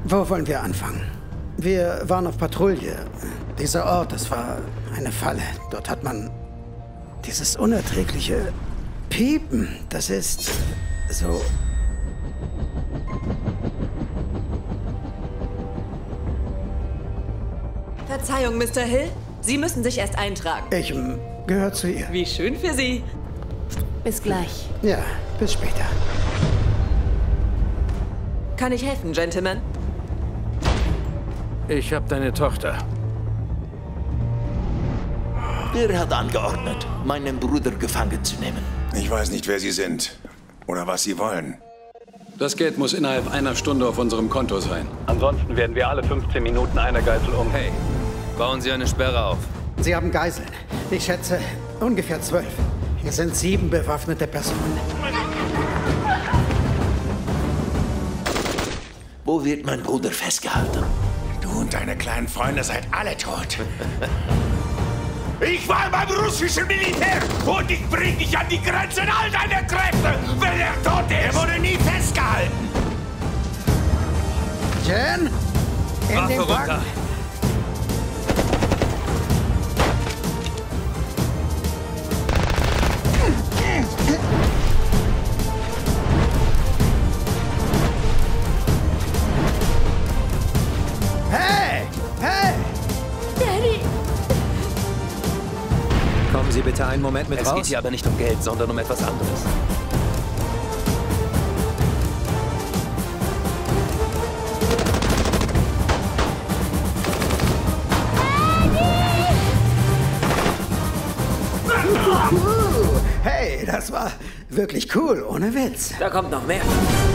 Wo wollen wir anfangen? Wir waren auf Patrouille. Dieser Ort, das war eine Falle. Dort hat man dieses unerträgliche Piepen. Das ist so... Verzeihung, Mr. Hill. Sie müssen sich erst eintragen. Ich gehöre zu ihr. Wie schön für Sie. Bis gleich. Ja, bis später. Kann ich helfen, Gentlemen? Ich habe deine Tochter. Wer hat angeordnet, meinen Bruder gefangen zu nehmen? Ich weiß nicht, wer Sie sind oder was Sie wollen. Das Geld muss innerhalb einer Stunde auf unserem Konto sein. Ansonsten werden wir alle 15 Minuten einer Geisel um. Hey, bauen Sie eine Sperre auf. Sie haben Geiseln. Ich schätze ungefähr 12. Hier sind 7 bewaffnete Personen. Wo wird mein Bruder festgehalten? Du und deine kleinen Freunde seid alle tot. Ich war beim russischen Militär und ich bring dich an die Grenzen all deiner Kräfte, wenn er tot ist. Er wurde nie festgehalten. Jen? In Waffe den runter. Wagen. Hey! Hey! Daddy! Kommen Sie bitte einen Moment mit Es raus. geht hier aber nicht um Geld, sondern um etwas anderes. Hey, das war wirklich cool, ohne Witz. Da kommt noch mehr.